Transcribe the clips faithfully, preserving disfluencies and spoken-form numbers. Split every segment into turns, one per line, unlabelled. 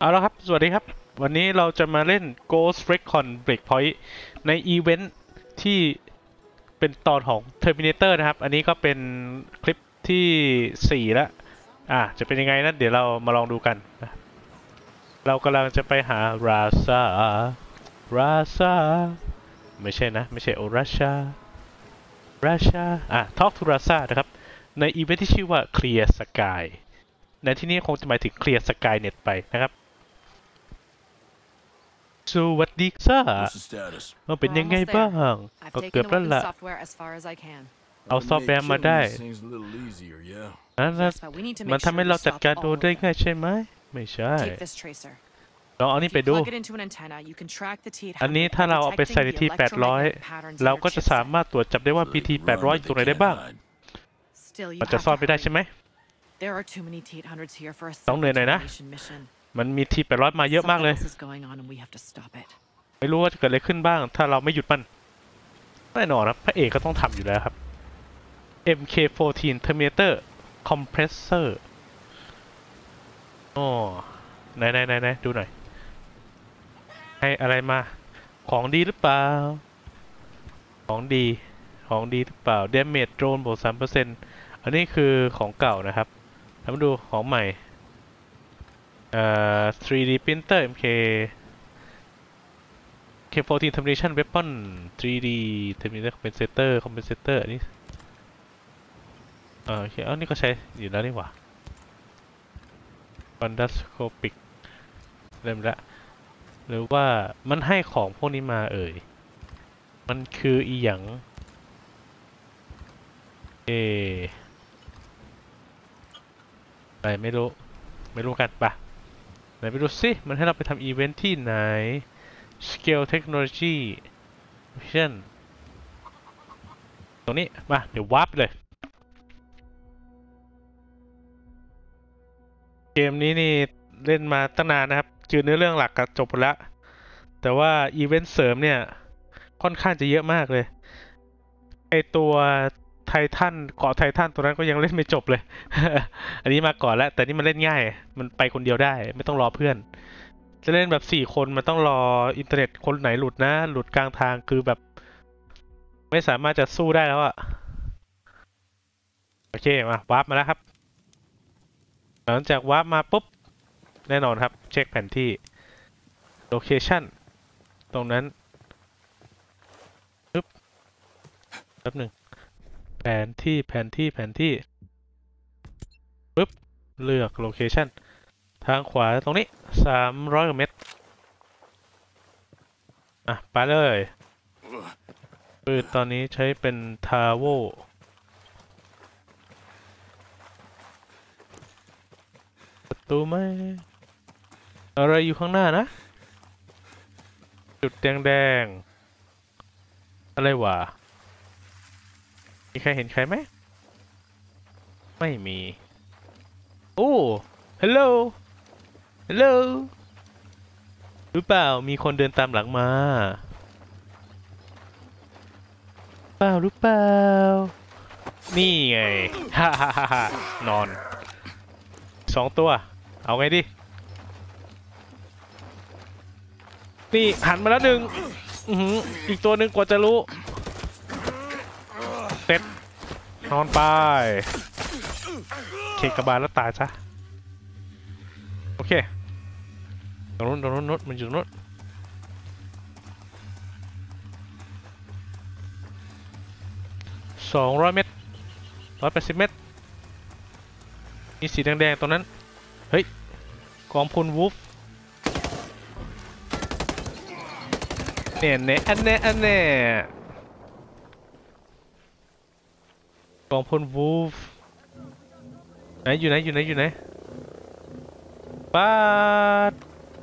เอาละครับสวัสดีครับวันนี้เราจะมาเล่น Ghost Recon Breakpoint ในอีเวนท์ที่เป็นตอนของ Terminator นะครับอันนี้ก็เป็นคลิปที่สี่แล้วอ่ะจะเป็นยังไงนะเดี๋ยวเรามาลองดูกันเรากำลังจะไปหาราซาราซาไม่ใช่นะไม่ใช่โอราชาราชาอ่ะ Talk to Raza นะครับในอีเวนท์ที่ชื่อว่า Clear Sky ในที่นี้คงจะหมายถึง Clear Skynet ไปนะครับสวัสดีค่ะมันเป็นยังไงบ้างก็เกือบแล้วล่ะเอาซอฟต์แวร์มาได้นั่นมันทำให้เราจัดการโดนได้ง่ายใช่ไหมไม่ใช่ลองเอานี่ไปดูอันนี้ถ้าเราเอาไปใส่ในทีแปดร้อยเราก็จะสามารถตรวจจับได้ว่าพีทีแปดร้อยอยู่ตรงไหนได้บ้างมันจะซ่อนไม่ได้ใช่ไหมต้องเหนื่อยหน่อยนะมันมีทีแปดร้อยมาเยอะมากเลยไม่รู้ว่าจะเกิดอะไรขึ้นบ้างถ้าเราไม่หยุดมันแน่นอนครับพระเอกก็ต้องทำอยู่แล้วครับ เอ็ม เค โฟร์ทีน Terminator Compressor อ๋อไหนไหนไหนไหนดูหน่อยให้อะไรมาของดีหรือเปล่าของดีของดีหรือเปล่า Damage Drone บวก สามเปอร์เซ็นต์ อันนี้คือของเก่านะครับมาดูของใหม่เอ่อ ทรี ดี Printer เอ็ม เค เค โฟร์ทีน Termination Weapon ทรี ดี Terminator Compensator Compensator อันนี้เออโอเคอันนี้ก็ใช้อยู่แล้วนี่หว่า Fundoscopic เริ่มละหรือว่ามันให้ของพวกนี้มาเอ่ยมันคืออีหยังเออะไรไม่รู้ไม่รู้กันปะไหนไปดูสิมันให้เราไปทำอีเวนท์ที่ไหน Scale Technology Mission ตรงนี้มาเดี๋ยววาร์ปเลยเกมนี้นี่เล่นมาตั้งนานนะครับจืดเนื้อเรื่องหลักก็จบแล้วแต่ว่าอีเวนต์เสริมเนี่ยค่อนข้างจะเยอะมากเลยไอตัวไททันเกาะไททันตัวนั้นก็ยังเล่นไม่จบเลย อันนี้มาก่อนแล้วแต่นี่มันเล่นง่ายมันไปคนเดียวได้ไม่ต้องรอเพื่อนจะเล่นแบบสี่คนมันต้องรออินเทอร์เน็ตคนไหนหลุดนะหลุดกลางทางคือแบบไม่สามารถจะสู้ได้แล้วอะโอเคมาวาร์ปมาแล้วครับหลังจากวาร์ปมาปุ๊บแน่นอนครับเช็คแผนที่โลเคชั่นตรงนั้นปึ๊บแป๊บหนึ่งแผนที่แผนที่แผนที่ปึ๊บเลือกโลเคชั่นทางขวาตรงนี้สามร้อยกว่าเมตรอ่ะไปเลยปืนตอนนี้ใช้เป็นทาโวประตูไหมอะไรอยู่ข้างหน้านะจุดแดงๆอะไรวะมีใครเห็นใครไหมไม่มีโอ้ฮัลโหลฮัลโหลหรือเปล่ามีคนเดินตามหลังมาเปล่าหรือเปล่านี่ไงฮ่าฮ่าฮ่าฮ่านอนสองตัวเอาไงดินี่หันมาแล้วหนึ่งอืออีกตัวหนึ่งกว่าจะรู้เซ็ตนอนไปเคกระบาลแล้วตายซะโอเคตรงนู้นตรงนู้นนู้นมันอยู่ตรงนู้นสองร้อยเมตรร้อยแปดสิบเมตรมีสีแดงๆตรงนั้นเฮ้ยกองพลวูฟเนี่ยเนี่ยอันเนี้ยอันเนี้ยกองพลวูฟไหนอยู่ไหนอยู่ไหนอยู่ไหนป้าด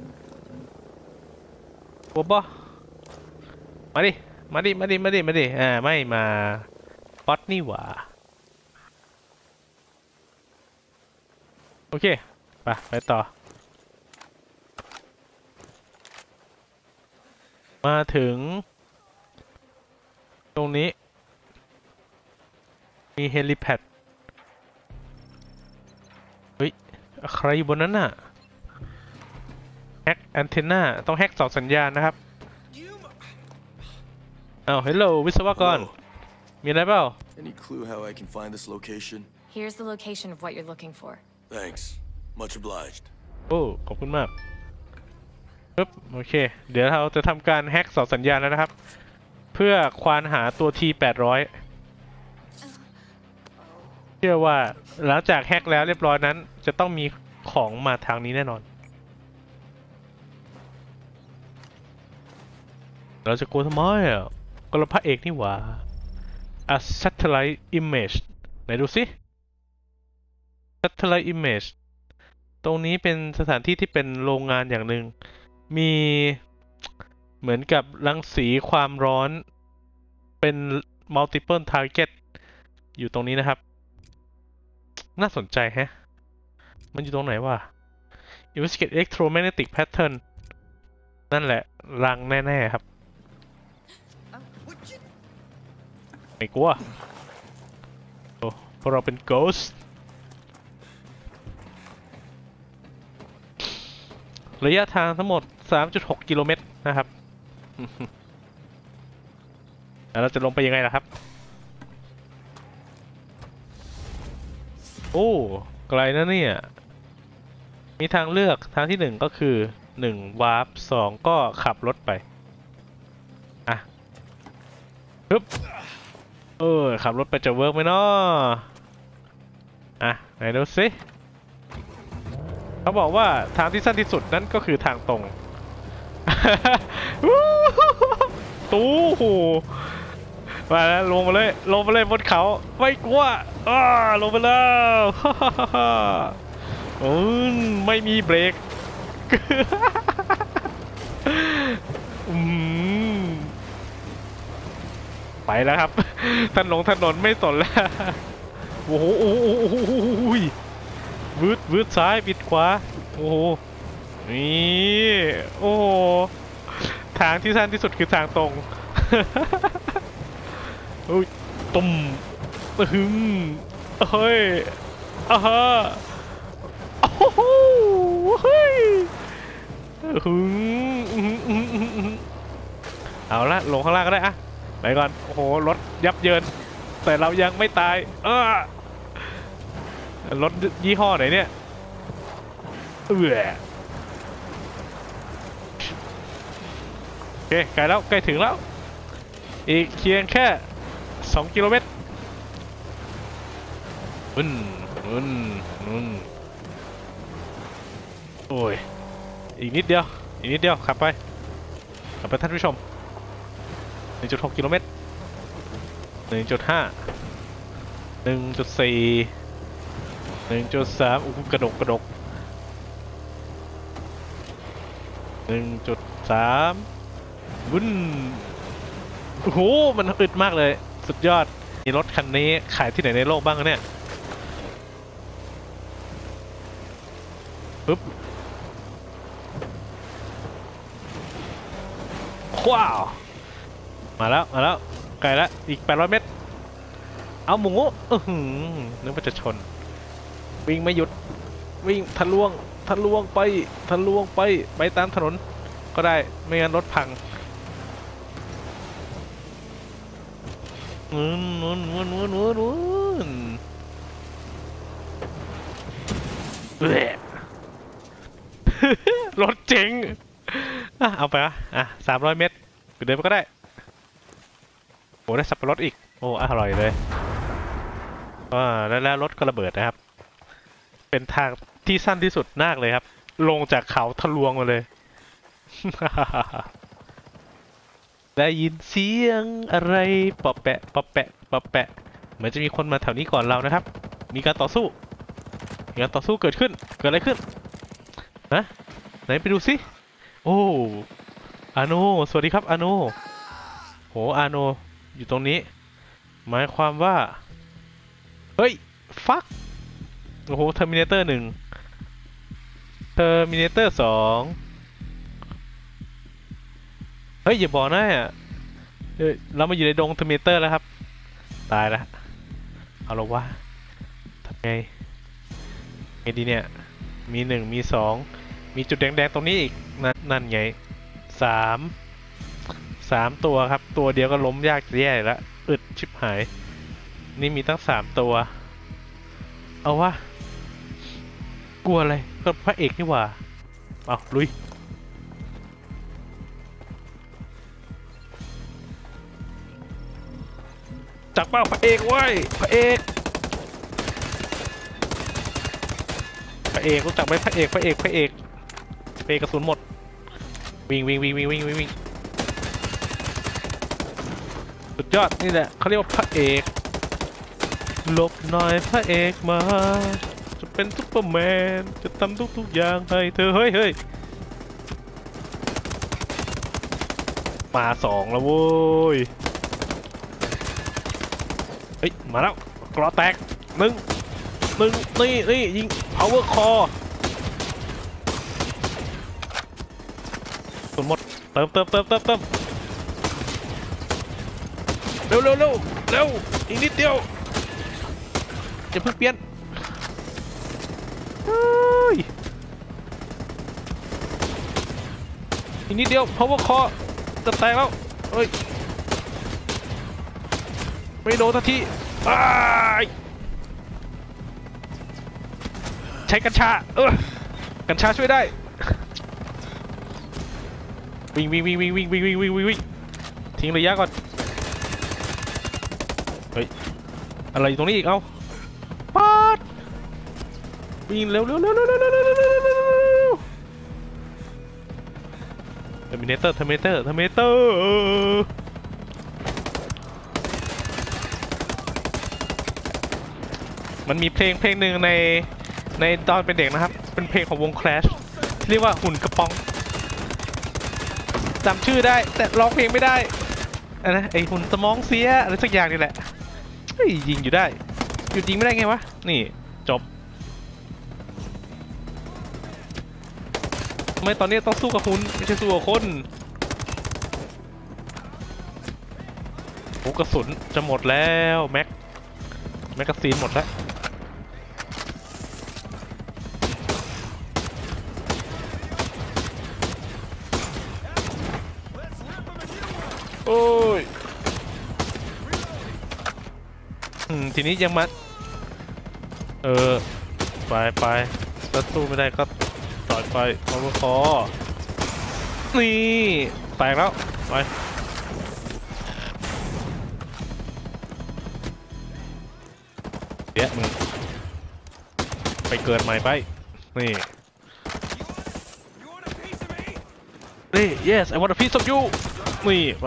โอ้บอมาดิมาดิมาดิมาดิมาดิอ่าไม่มาป๊อตนี่หว่าโอเคไปไปต่อมาถึงตรงนี้มีเฮลิแพดเฮ้ยใครอยู่บนนั้นน่ะกแอนเทนนาต้องแฮกเสาสัญญาณนะครับอ้าวเฮลโลวิศวกรมีอะไรเปล่า
Any clue how I can find this location?
Here's the location of what you're looking for.
Thanks. Much obliged.
โอ้ขอบคุณมากปึ๊บโอเคเดี๋ยวเราจะทำการแฮกเสาสัญญาณแล้วนะครับเพื่อควานหาตัว ที แปดร้อย เชื่อว่าหลังจากแฮกแล้วเรียบร้อยนั้นจะต้องมีของมาทางนี้แน่นอนเราจะกลัวทำไมอ่ะก็เราพระเอกนี่หว่า A satellite image ไหนดูสิ satellite image ตรงนี้เป็นสถานที่ที่เป็นโรงงานอย่างหนึ่งมีเหมือนกับรังสีความร้อนเป็น multiple target อยู่ตรงนี้นะครับน่าสนใจแฮะมันอยู่ตรงไหนวะ investigate electromagnetic pattern นั่นแหละรังแน่ๆครับไม่กลัวโอ้เพราะเราเป็น ghost ระยะทางทั้งหมด สามจุดหก กิโลเมตรนะครับ แล้วเราจะลงไปยังไงล่ะครับโอ้ไกลนะเนี่ยมีทางเลือกทางที่หนึ่งก็คือหนึ่งวาร์ปสองก็ขับรถไปอ่ะปึ๊บเออขับรถไปจะเวิร์กไหมเนาะอ่ะไหนดูสิเขาบอกว่าทางที่สั้นที่สุดนั่นก็คือทางตรง ตู้หูมาแล้วลงมาเลยลงมาเลยบนเขาไม่กลัวอ้าลงไปแล้วอืมไม่มีเบรกอืมไปแล้วครับถนนถนนไม่สนแล้วโอ้โหโอ้โหโอ้โหวืดวืดซ้ายบิดขวาโอ้โหนี่โอ้โหทางที่สั้นที่สุดคือทางตรงอุ้ยตุ่มตึงเฮ้ยอ่าฮะโอ้โหเฮ้ยหึงเอาละลงข้างล่างก็ได้อะไปก่อนโอ้โหรถยับเยินแต่เรายังไม่ตายเออรถยี่ห้อไหนเนี่ยเออโอเคใกล้แล้วใกล้ถึงแล้วอีกเพียงแค่สองกิโลเมตรนุ่นนุ่นนุ่นโอ้ยอีกนิดเดียวอีกนิดเดียวขับไปขับไปท่านผู้ชม หนึ่งจุดหก กิโลเมตร หนึ่งจุดห้า หนึ่งจุดสี่ หนึ่งจุดสาม อู้กระดกกระดก หนึ่งจุดสาม วุ่นโอ้โหมันอึดมากเลยสุดยอดมีรถคันนี้ขายที่ไหนในโลกบ้างเนี่ยปึ๊บว้าวมาแล้วมาแล้วไกลแล้วอีกแปดร้อยเมตรเอาหมูอื้อหือนึกว่าจะชนวิ่งไม่หยุดวิ่งทะลวงทะลวงไปทะลวงไปไปตามถนนก็ได้ไม่งั้นรถพังนุนนุนนุนนุนนุนนุนรถเจ๋งเอาไปอ่ะอ่ะสามร้อยเมตรเดินไปก็ได้โอ้ได้สับปะรดอีกโอ้อร่อยเลยอ่าแล้วแล้วรถก็ระเบิดนะครับเป็นทางที่สั้นที่สุดมากเลยครับลงจากเขาทะลวงมาเลย ได้ยินเสียงอะไรปอบแปะปอบแปะปอบแปะเหมือนจะมีคนมาแถวนี้ก่อนเรานะครับมีการต่อสู้มีการต่อสู้เกิดขึ้นเกิดอะไรขึ้นนะไหนไปดูสิโอ้อาโนสวัสดีครับอาโนโหอาโนอยู่ตรงนี้หมายความว่าเฮ้ยฟักโอ้โหเทอร์มินเตอร์หนึ่งเทอร์มินเตอร์สองเฮ้ยอย่าบอกนะเออเรามาอยู่ในดงเทอร์มินเตอร์แล้วครับตายแล้วเอาลงวะทำไงไงดีเนี่ยมีหนึ่งมีสองมีจุดแดงๆตรงนี้อีกไหนนั่นไงสามสามตัวครับตัวเดียวก็ล้มยากจะแย่แล้วอึดชิบหายนี่มีตั้งสามตัวเอาวะกลัวอะไรก็พระเอกนี่หว่าเอาลุยจักเป้าพระเอกไว้พระเอกพระเอกรู้จักไหมพระเอกพระเอกพระเอกเปกระสุนหมดวิ่งวิ่งวิ่งวิ่งวิ่งวิ่งวิ่งสุดยอดนี่แหละเขาเรียกว่าพระเอกหลบหน่อยพระเอกมาจะเป็นซุปเปอร์แมนจะทำทุกๆอย่างให้เธอเฮ้ยเฮ้ยมาสองแล้วโว้ยเฮ้ยมาแล้วกรอแตกหนึ่งหนึ่งนี่นี่ยิง power core สุดหมดเติมเติมเติมเติมเติมเร็วเร็วเร็วเร็วอีกนิดเดียวจะเพิ่งเปลี่ยนอีกนิดเดียว power core จะแตกแล้วเฮ้ยไม่โดนทันทีใช้กัญชาเออกัญชาช่วยได้วิ่งวิ่งวิ่งวิ่งวิ่งวิ่งวิ่งวิ่งวิ่งทิ้งระยะก่อนเฮ้ยอะไรอยู่ตรงนี้อีกเอ้าป๊าดวิ่งเร็วเร็วเร็วเร็วเร็วเร็วเร็วเร็วเร็วเทอร์มิเนเตอร์เทอร์มิเนเตอร์เทอร์มิเนเตอร์มันมีเพลงเพลงหนึ่งในในตอนเป็นเด็กนะครับเป็นเพลงของวง Clash เรียกว่าหุ่นกระป๋องจำชื่อได้แต่ร้องเพลงไม่ได้อะไรนะไอหุ่นสมองเสียอะไรสักอย่างนี่แหละเฮ้ยยิงอยู่ได้หยุดยิงไม่ได้ไงวะนี่จบทำไมตอนนี้ต้องสู้กับหุ่นไม่ใช่สู้กับคนโอ้กระสุนจะหมดแล้วแม็กแม็กกาซีนหมดแล้วโอ้ยอืมทีนี้ยังมาเออไปไปถ้าสู้ไม่ได้ก็ต่อยไปเอาลูกคอนี่แตกแล้วไปเดี๋ยวมึงไปเกิดใหม่ไปนี่นี่ yes I want a piece of youนี่ไป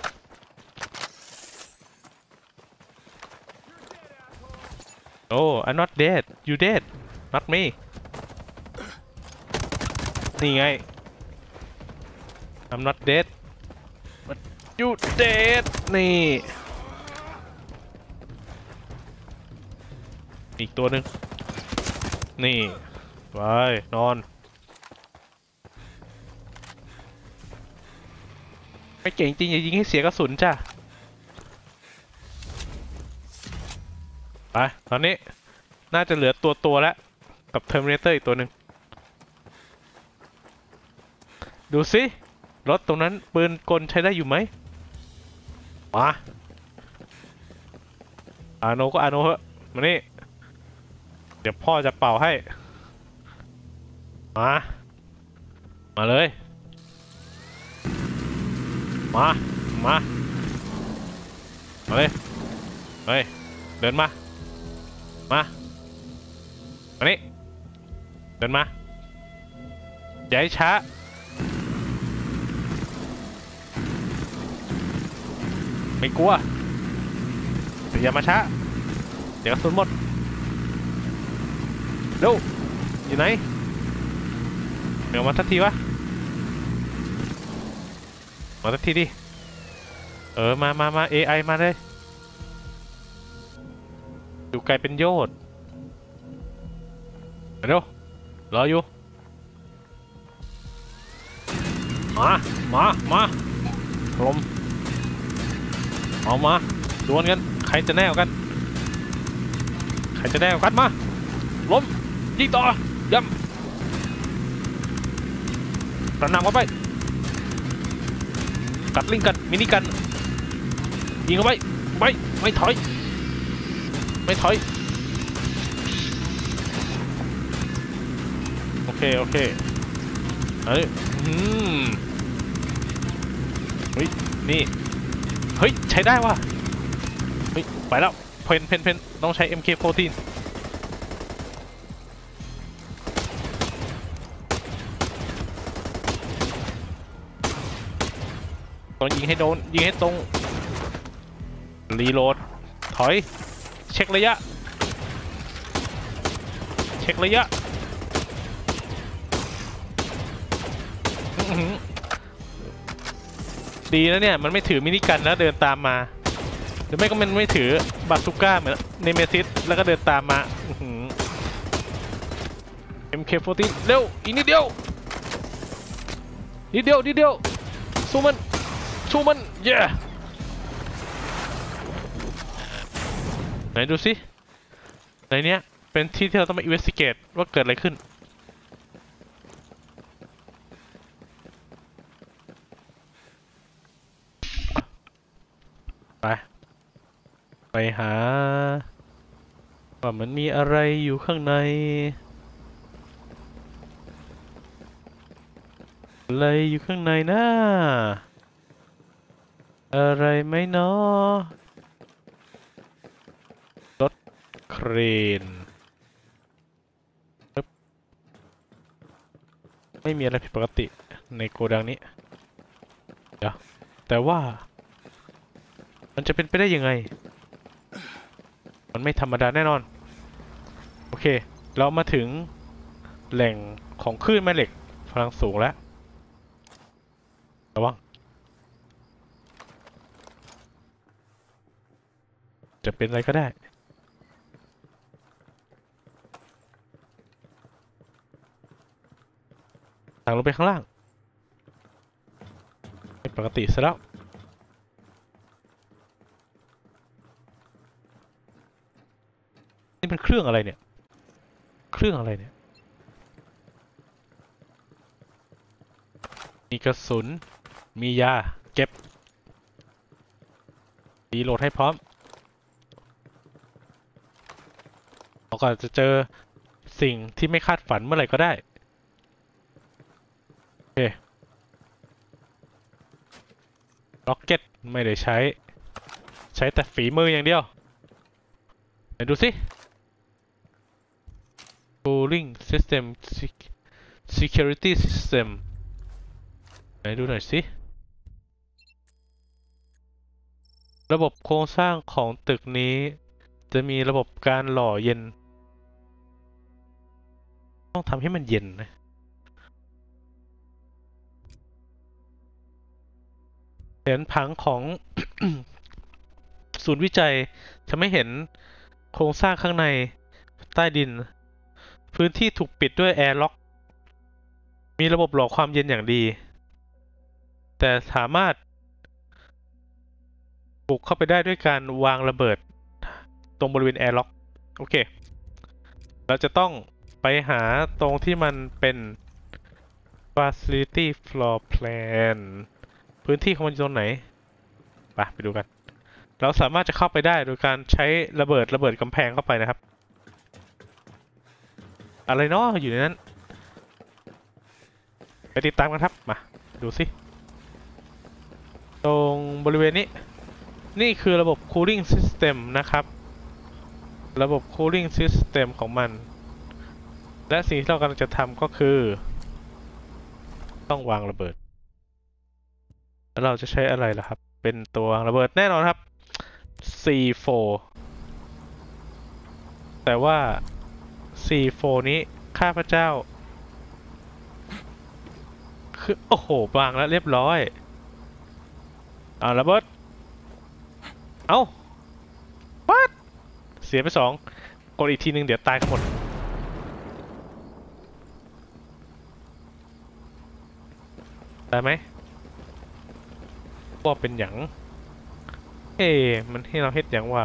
โอ้ I'm not dead you dead not me นี่ไง I'm not dead but you dead นี่อีกตัวหนึ่งนี่ไปนอนไม่เก่งจริงอย่ายิงให้เสียกระสุนจ้ะไปตอนนี้น่าจะเหลือตัวตัวแล้วกับเทอร์มิเนเตอร์อีกตัวหนึ่งดูสิรถตรงนั้นปืนกลใช้ได้อยู่ไหมมาอาโนก็อาโนเหอะมานี่เดี๋ยวพ่อจะเป่าให้มามาเลยมามามาเลยเฮ้ยเดินมามามานี่เดินมาอย่าให้ช้าไม่กลัวแต่อย่ามาช้าเดี๋ยวกระสุนหมดเร็วอยู่ไหนเดี๋ยวมาสักทีวะมาสักทีดิเออมามามา เอ ไอ มาเลยอยู่ไกลเป็นโยชน์เร็วรออยู่มามามาลมเอามาดวลกันใครจะแน่กว่ากันใครจะแน่กว่ากันมาล้มยิงต่อย้ำระหน่ำเข้าไปกัดลิงกันมินิกันยิงเข้าไปไม่ไม่ถอยไม่ถอยโอเคโอเคเฮ้ยอืมเฮ้ยนี่เฮ้ยใช้ได้ว่ะเฮ้ยไปแล้วเพนเพนเพนต้องใช้ เอ็ม เค โฟร์ทีน ต้องยิงให้โดนยิงให้ตรงรีโหลดถอยเช็คระยะเช็คระยะดีนะเนี่ยมันไม่ถือมินิกันแล้วเดินตามมาหรือไม่ก็มันไม่ถือบาซูก้าเหมือนเนเมซิสแล้วก็เดินตามมา เอ็ม เค โฟร์ทีน เร็วอีกนิดเดียวนิดเดียวนิดเดียวสู้มันสู้มันเย้ไหนดูสิในเนี้ยเป็นที่ที่เราต้องมา investigate ว่าเกิดอะไรขึ้นไปไปหาว่ามันมีอะไรอยู่ข้างในอะไรอยู่ข้างในนะอะไรไหมเนาะรถเครนไม่มีอะไรผิดปกติในโกดังนี้เดี๋ยวแต่ว่ามันจะเป็นไปได้ยังไงมันไม่ธรรมดาแน่นอนโอเคเรามาถึงแหล่งของคลื่นแม่เหล็กพลังสูงแล้วระวังจะเป็นอะไรก็ได้ทางลงไปข้างล่างเป็นปกติซะแล้วนี่เป็นเครื่องอะไรเนี่ยเครื่องอะไรเนี่ยมีกระสุนมียาเก็บรีโหลดให้พร้อมเราก็จะเจอสิ่งที่ไม่คาดฝันเมื่อไหร่ก็ได้โอเคร็อกเก็ตไม่ได้ใช้ใช้แต่ฝีมืออย่างเดียวไหนดูสิ cooling system security system ไหนดูหน่อยสิระบบโครงสร้างของตึกนี้จะมีระบบการหล่อเย็นต้องทำให้มันเย็นนะแผนผังของ ศูนย์วิจัยทำให้เห็นโครงสร้างข้างในใต้ดินพื้นที่ถูกปิดด้วยแอร์ล็อกมีระบบหล่อความเย็นอย่างดีแต่สามารถบุกเข้าไปได้ด้วยการวางระเบิดตรงบริเวณแอร์ล็อกโอเคเราจะต้องไปหาตรงที่มันเป็น facility floor plan พื้นที่ของมันอยู่ตรงไหนไปไปดูกันเราสามารถจะเข้าไปได้โดยการใช้ระเบิดระเบิดกำแพงเข้าไปนะครับอะไรเนาะอยู่ในนั้นไปติดตามกันครับมาดูสิตรงบริเวณนี้นี่คือระบบ cooling system นะครับระบบ cooling system ของมันและสิ่งที่เรากำลังจะทำก็คือต้องวางระเบิดแล้วเราจะใช้อะไรล่ะครับเป็นตัวระเบิดแน่นอนครับ ซี โฟร์ แต่ว่า ซี โฟร์ นี้ข้าพเจ้าคือโอ้โหวางแล้วเรียบร้อยอ่าระเบิดเอาปัดเสียไปสองกดอีกทีนึงเดี๋ยวตายทั้งหมดได้ไหมก็เป็นอย่างเอ๊มันให้เราเฮ็ดอย่างว่า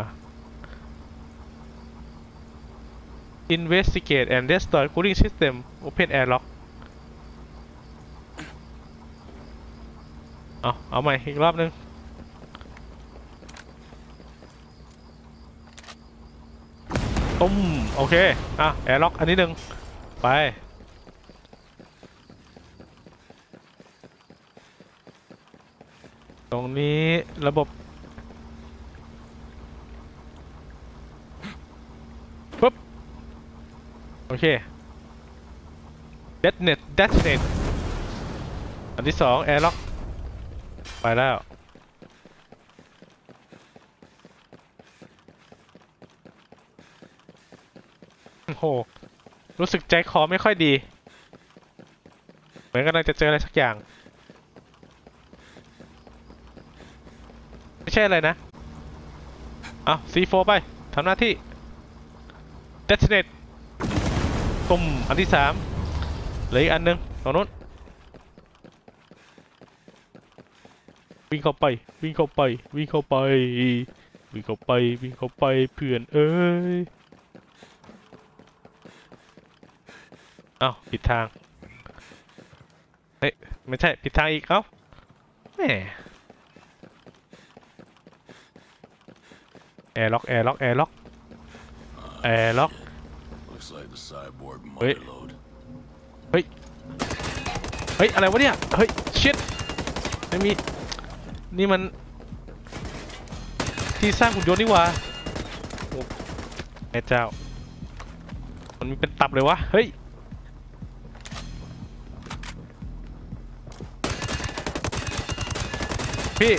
investigate and destroy cooling system open air lock เอาเอาใหม่อีกรอบนึงตุ้มโอเคอ่ะแอร์ล็อกอันนี้หนึ่งไปตรงนี้ระบบปุ๊บโอเค detonate detonate อันที่สองแอร์ล็อกไปแล้วโอ้โหรู้สึกใจคอไม่ค่อยดีเหมือนกำลังจะเจออะไรสักอย่างไม่ใช่อะไรนะเอา ซี โฟร์ ไปทำหน้าที่ detonate ตุ่มอันที่สามเหลืออีกอันหนึ่งตรงนู้นวิ่งเข้าไปวิ่งเข้าไปวิ่งเข้าไปวิ่งเข้าไปวิ่งเข้าไปเพื่อนเอ้ยเอ้าผิดทางเฮ้ยไม่ใช่ผิดทางอีกเอ้าแหมแอร์ล็อกแอร์ล็อกแอร์ล็อกแอร์ล็อก
Looks like the cyborg
Wait.
motherload.
เฮ้ยเฮ้ยอะไรวะเนี่ยเฮ้ยชิตไม่มีนี่มันที่สร้างหุ่นยนต์นี่หว่าโอ้แม่เจ้ามันมีเป็นตับเลยวะเฮ้ยพี่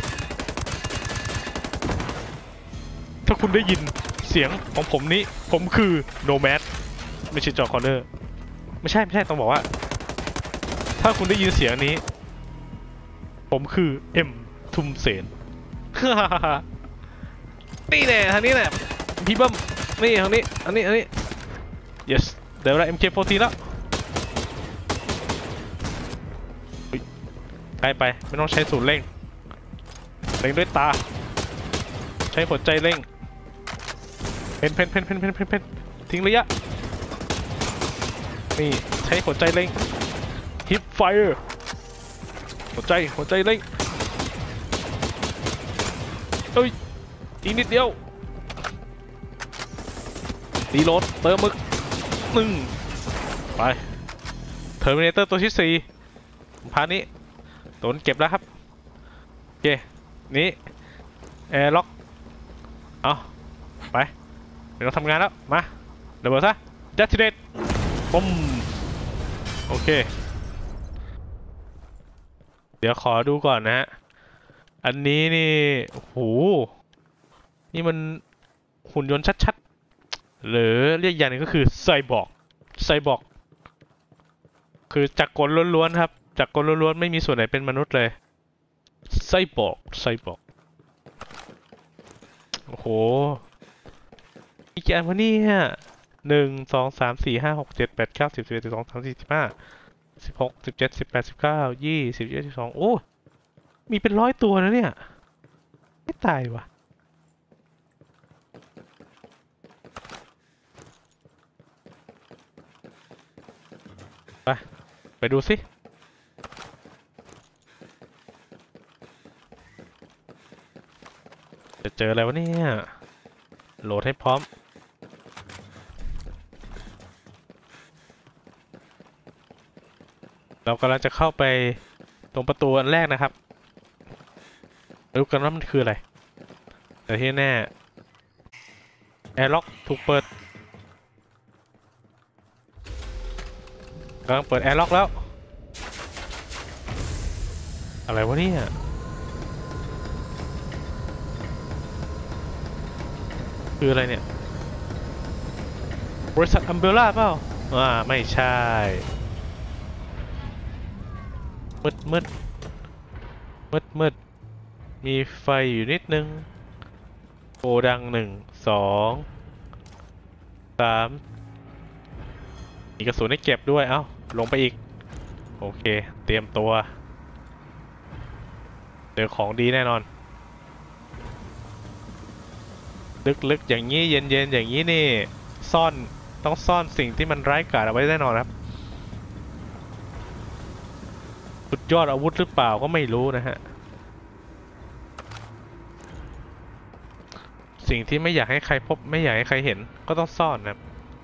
ถ้าคุณได้ยินเสียงของผมนี้ผมคือโนแมดไม่ใช่จอห์นคอนเนอร์ไม่ใช่ไม่ใช่ต้องบอกว่าถ้าคุณได้ยินเสียงนี้ผมคือเอ็มทุมเสน นี่แน่ทางนี้แหละพี่เบิ้มนี่ทางนี้อันนี้อันนี้ yes เดี๋ยวเรา เอ็ม เค โฟร์ที แล้วใกล้ไปไม่ต้องใช้สูตรเร่งเร่งด้วยตาใช้หัวใจเร่งเพนเพนเพนเพนเพนเพนเพนทิ้งระยะนี่ใช้หัวใจเร่งฮิปไฟร์หัวใจหัวใจเร่งเอ้ยอีกนิดเดียวดีโหลดเติมมึกหนึ่งไปเทอร์มินเตอร์ตัวที่สี่พานี้โดนเก็บแล้วครับโอเคนี้แอร์ล็อกเอาไปเดี๋ยวเราทำงานแล้วมาเดี๋ยวเบิร์ดซะเดทเดตปุ๊มโอเคเดี๋ยวขอดูก่อนนะฮะอันนี้นี่โอ้โหนี่มันหุ่นยนต์ชัดๆหรือเรียกอย่างหนึงก็คือไซบอร์กไซบอร์กคือจักรกลล้วนๆครับจักรกลล้วนๆไม่มีส่วนไหนเป็นมนุษย์เลยไซบอร์กไซบอร์กโอ้โหอีกกี่อันวะเนี่ยหนึ่งสองสามสี่ห้าหกเจ็ดแปดเก้าสิบสิบเอ็ดสิบสองสิบสามสิบสี่สิบห้าสิบหกสิบเจ็ดสิบแปดสิบเก้ายี่สิบยี่สิบสองโอ้มีเป็นร้อยตัวนะเนี่ยไม่ตายวะไปไปดูสิจะเจออะไรวะเนี่ยโหลดให้พร้อมเรากำลังจะเข้าไปตรงประตูอันแรกนะครับดูกันว่ามันคืออะไรแต่ที่แน่แอร์ล็อกถูกเปิดกำลังเปิดแอร์ล็อกแล้วอะไรวะเนี่ยคืออะไรเนี่ยบริษัทอัมเบล่าเปล่าอ่าไม่ใช่มืดมืดมืดมืดมีไฟอยู่นิดนึงโกดังหนึ่งสองสามมีกระสุนให้เก็บด้วยเอ้าลงไปอีกโอเคเตรียมตัวเจอของดีแน่นอนลึกๆอย่างนี้เย็นๆอย่างนี้นี่ซ่อนต้องซ่อนสิ่งที่มันร้ายกาจเอาไว้แน่นอนครับสุดยอดอาวุธหรือเปล่าก็ไม่รู้นะฮะสิ่งที่ไม่อยากให้ใครพบไม่อยากให้ใครเห็นก็ต้องซ่อนนะครับ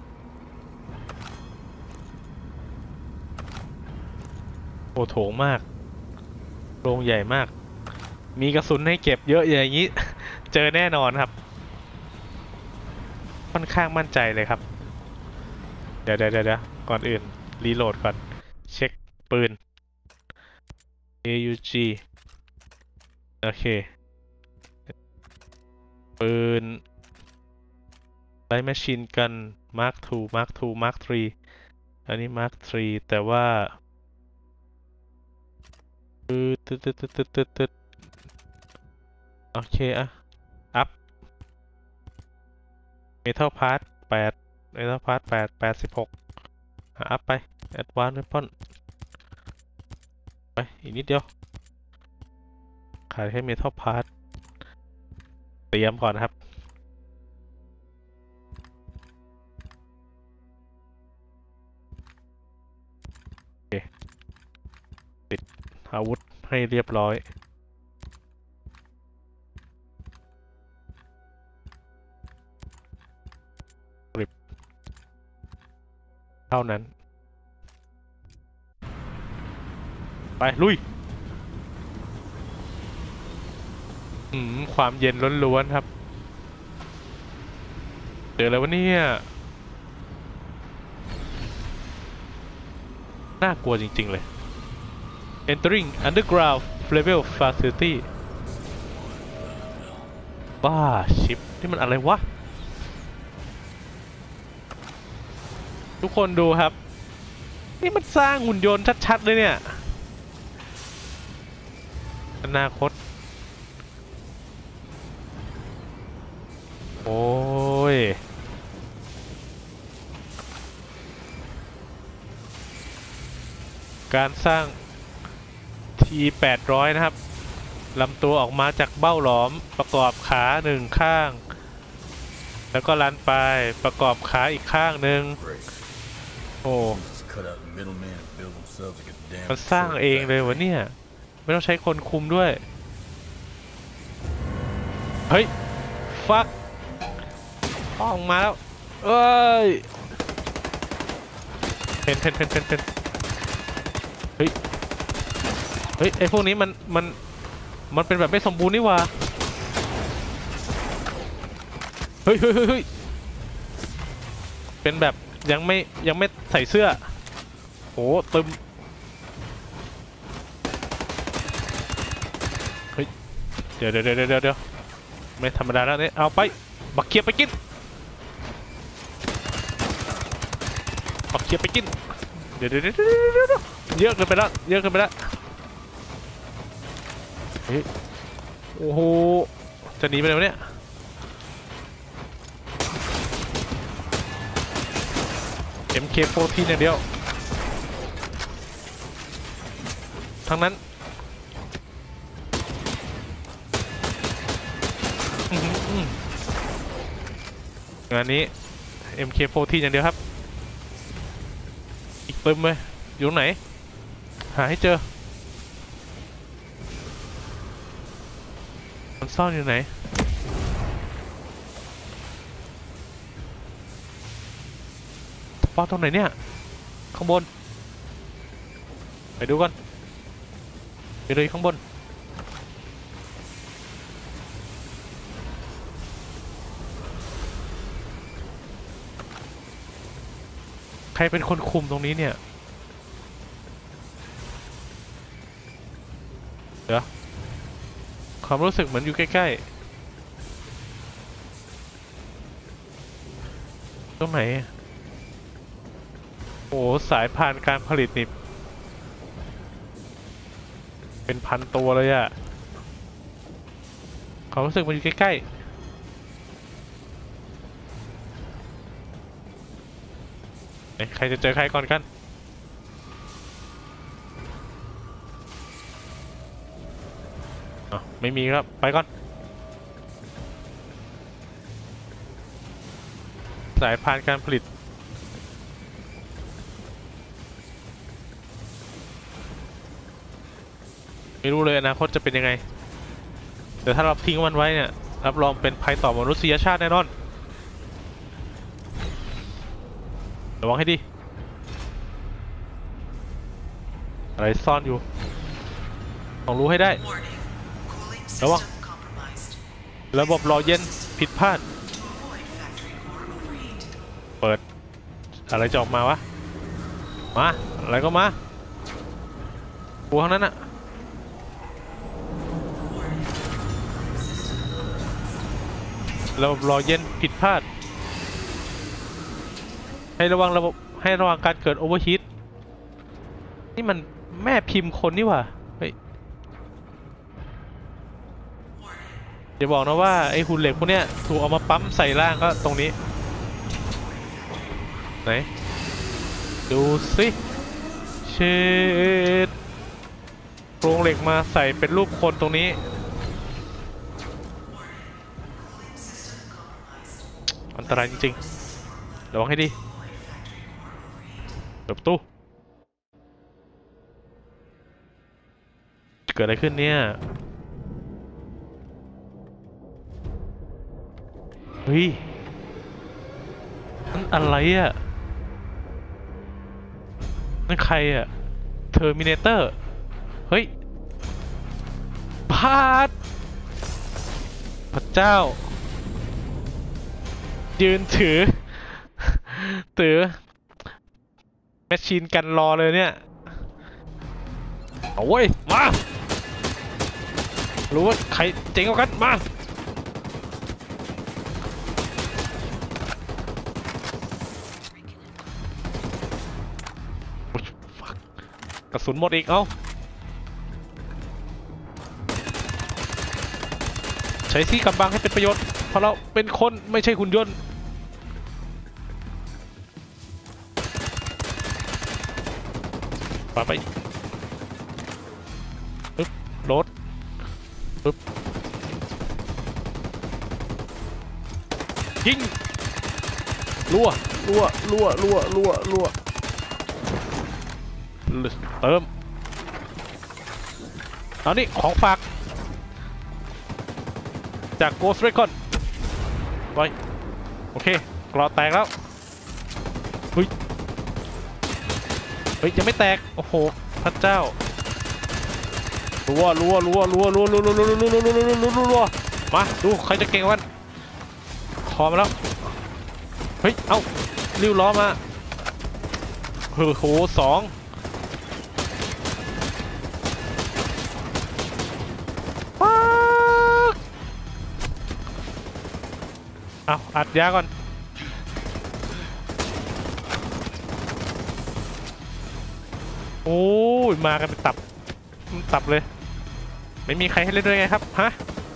โอ้โถงมากโรงใหญ่มากมีกระสุนให้เก็บเยอะอย่างนี้ เจอแน่นอนครับค่อนข้างมั่นใจเลยครับเดี๋ยวเดี๋ยวเดี๋ยวก่อนอื่นรีโหลดก่อนเช็คปืน เอ ยู จี โอเคปืนไลท์แมชชีนกัน มาร์ค ทู มาร์ค ทู มาร์ค ทรี อันนี้ มาร์ค ทรี แต่ว่าตึ๊ดตึ๊ดตึ๊ดตึ๊ดตึ๊ดตึ๊ดโอเคอะอัพเมทัลพาร์ทแปดเมทัลพาร์ทแปดแปดสิบหกอัพไป Advanced Weapon ไปอีกนิดเดียวขายแค่เมทัลพาร์ทเตรียมก่อนนะครับโอเคปิดอาวุธให้เรียบร้อยเท่านั้นไปลุยอืมความเย็นล้วนๆครับเจอแล้ววะเนี่ยน่ากลัวจริงๆเลย entering underground level facility บ้าชิปนี่มันอะไรวะทุกคนดูครับนี่มันสร้างหุ่นยนต์ชัดๆเลยเนี่ยอนาคตโอ้ยการสร้าง ที แปดร้อย นะครับลำตัวออกมาจากเบ้าหลอมประกอบขาหนึ่งข้างแล้วก็ลันไปประกอบขาอีกข้างหนึ่งโอ้มันสร้างเองเลยวะเนี่ยไม่ต้องใช้คนคุมด้วยเฮ้ยฟักออกมาแล้วเอ้ยเพนเพนเพนเพนเพนเฮ้ยเฮ้ยไอพวกนี้มันมันมันเป็นแบบไม่สมบูรณ์นี่หว่าเฮ้ยเฮ้ยเฮ้ยเป็นแบบยังไม่ยังไม่ใส่เสื้อโหตึมเฮ้ยเดี๋ยวเดี๋ยวเดี๋ยวเดี๋ยวเดี๋ยวไม่ธรรมดาแล้วเนี่ยเอาไปบักเคียบไปกินบักเคียบไปกินเดี๋ยวเดี๋ยวเดี๋ยวเดี๋ยวเยอะเกินไปแล้วเยอะเกินไปแล้วเฮ้ยโอ้โหจะหนีไปไหนวะเนี่ยเอ็ม เค โฟร์ทีน อย่างเดียวทั้งนั้นงานนี้ เอ็ม เค โฟร์ทีน อย่างเดียวครับอีกเติมเลยอยู่ไหนหาให้เจอมันซ่อนอยู่ไหนป้าตรงไหนเนี่ยข้างบนไปดูกันไปเลยข้างบนใครเป็นคนคุมตรงนี้เนี่ยเดี๋ยวความรู้สึกเหมือนอยู่ใกล้ๆตรงไหนโอ้สายพานการผลิตนี่เป็นพันตัวเลยอะความรู้สึกมันอยู่ใกล้ๆใครจะเจอใครก่อนกันอ๋อไม่มีครับไปก่อนสายพานการผลิตไม่รู้เลยอนาคตจะเป็นยังไงแต่ถ้าเราทิ้งมันไว้เนี่ยรับรองเป็นภัยต่อมนุษยชาติแน่นอนระวังให้ดีอะไรซ่อนอยู่ต้องรู้ให้ได้ระวังระบบหล่อเย็นผิดพลาดเปิดอะไรจะออกมาวะมาอะไรก็มาปูข้างนั้นอะระบบหล่อเย็นผิดพลาดให้ระวังระบบให้ระวังการเกิดโอเวอร์ฮีทนี่มันแม่พิมพ์คนนี่หว่าเฮ้ยอย่าบอกนะว่าไอ้หุ่นเหล็กพวกเนี้ยถูกเอามาปั๊มใส่ร่างก็ตรงนี้ไหนดูสิเชดโครงเหล็กมาใส่เป็นรูปคนตรงนี้อันตรายจริงๆระวังให้ดีเปิดประตูเกิดอะไรขึ้นเนี่ยเฮ้ยนั่นอะไรอ่ะนั่นใครอ่ะเทอร์มิเนเตอร์เฮ้ยพาดพระเจ้ายืนถือถือแมชชีนกันรอเลยเนี่ยเอาเว้ยมารู้ว่าใครเจ๋งกว่ากันมากระสุนหมดอีกเอาใช้ที่กำบังให้เป็นประโยชน์เพราะเราเป็นคนไม่ใช่หุ่นยนต์ไปไปปึ๊บรถปึ๊บยิงรัวรัวรัวรัวรัวรัวเติมเอานี่ของฝากจาก Ghost Recon ไว้โอเคกรอแตกแล้วเฮ้ยเฮ้ยยังไม่แตกโอ้โหพระเจ้ารัวรัวรัวรัวรัวรัวรัวรัวรัวรัวรัวรัวรัวมาดูใครจะเก่งกว่ากันคอมาแล้วเฮ้ยเอ้าริ้วล้อมาเฮ้ยโหสองเอาอัดยาก่อนโอ้ยมากันเป็นตับตับเลยไม่มีใครให้เล่นด้วยไงครับฮะ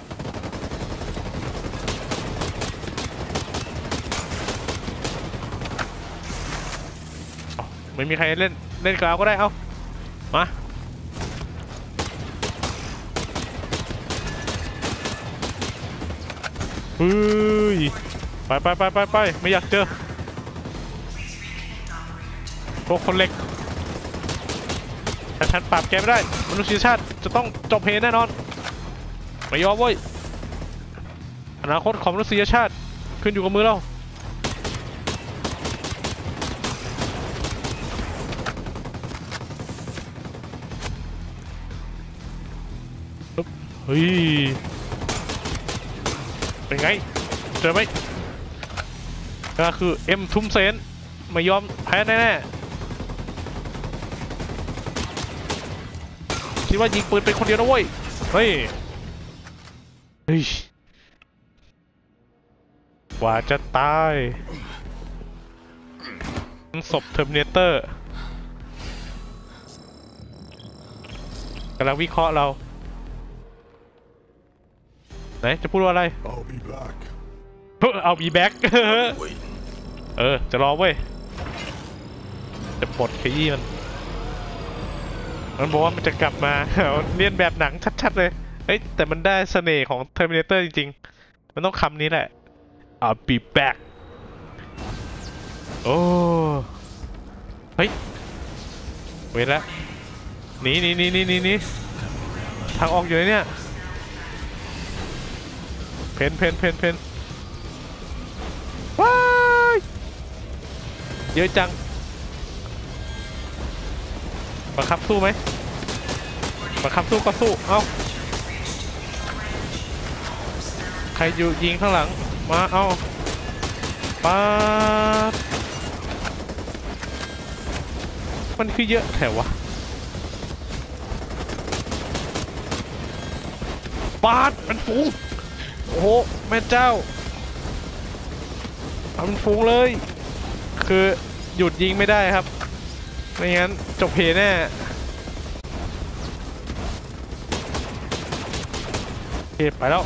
ไม่มีใครเล่นเล่นกับเราก็ได้เอามาเฮ้ยไปไปไปไปไปไม่อยากเจอพวกคนเล็กแต่ฉันปราบแกไม่ได้มนุษยชาติจะต้องจบเพลแน่นอนไม่ยอมเว้ยอนาคตของมนุษยชาติขึ้นอยู่กับมือเราเฮ้ยเป็นไงเจอไหมก็คือเอ็มทุ่มเซนไม่ยอมแพ้แน่ๆคิดว่ายิงปืนเป็นคนเดียวนะเว้ยเฮ้ยเฮ้ยกว่าจะตายศพเทอร์มินเตอร์กำลังวิเคราะห์เราไหนจะพูดว่าอะไร
I'll be back.
เอาบีแบ็ก
Wait.
เออจะรอเว้ยจะปลดขยี้มันมันบอกว่ามันจะกลับมาเลียนแบบหนังชัดๆเลยเฮ้ยแต่มันได้เสน่ห์ของ Terminator จริงๆมันต้องคำนี้แหละ I'll be back โอ้เฮ้ยเว้ยละหนีหนีหนีหนีหนีหนีทางออกอยู่ไหนเนี่ยเพนเพนเพนเพนว้ายเยอะจังบังคับสู้ไหมบังคับสู้ก็สู้เอ้าใครอยู่ยิงข้างหลังมาเอาป๊าดมันคือเยอะแถววะปาดมันฟุ้งโอ้โหแม่เจ้ามันฟุ้งเลยคือหยุดยิงไม่ได้ครับไม่งั้นจบเพแน่โอเคไปแล้ว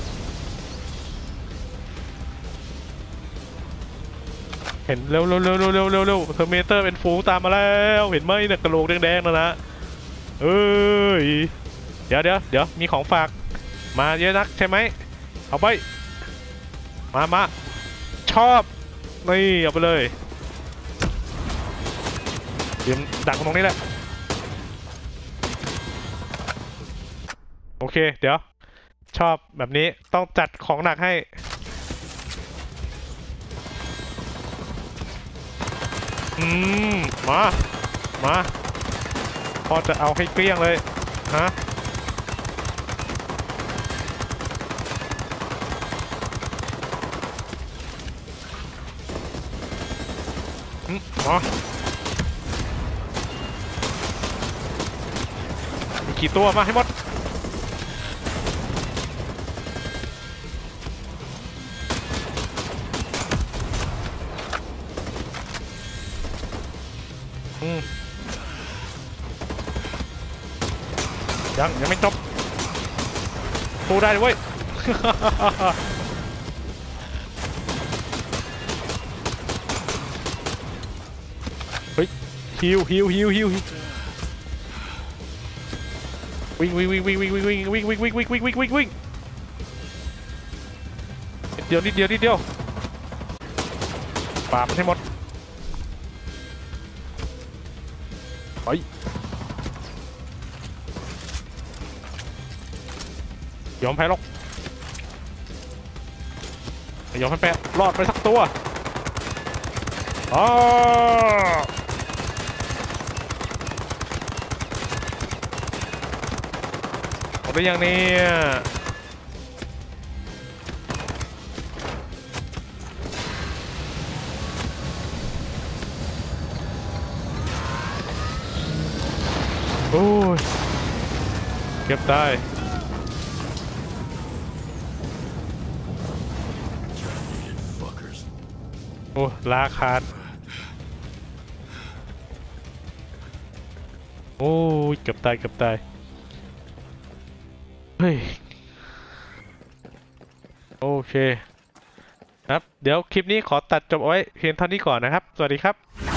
เห็นเร็วเร็วเร็วเร็วเร็วเร็วเร็วเทอร์มิเนเตอร์เป็นฝูงตามมาแล้วเห็นไหมเนี่ยกระโหลกแดงๆนะนะเอ้ยเดี๋ยวเดี๋ยวเดี๋ยวมีของฝากมาเยอะนักใช่ไหมเอาไปมามาชอบนี่เอาไปเลยเดี๋ยวดักตรงนี้แหละโอเคเดี๋ยวชอบแบบนี้ต้องจัดของหนักให้อืมมามาพอจะเอาให้เกลี้ยงเลยฮะอืมมามีกี่ตัวมาให้หมดอืมยังยังไม่จบสู้ได้เลยเว้ย เฮ้ยฮิวฮิวฮิวฮิววิ่งวิ่งวิ่งวิ่งวิ่งวิ่งวิ่งวิ่งวิ่งวิ่งวิ่งวิ่งวิ่งวิ่งวิ่งเดียวนิดเดียวนิดเดียวปราบมันให้หมดไปยอมแพ้หรอกยอมแพ้แพ้รอดไปสักตัวอ๋อหมดได้ยังเนี่ยโอ้ยเก็บได้โอ้ลาขาดโอ้ยเกือบตายเกือบตายเฮ้ยโอเคครับเดี๋ยวคลิปนี้ขอตัดจบเอาไว้เพียงเท่านี้ก่อนนะครับสวัสดีครับ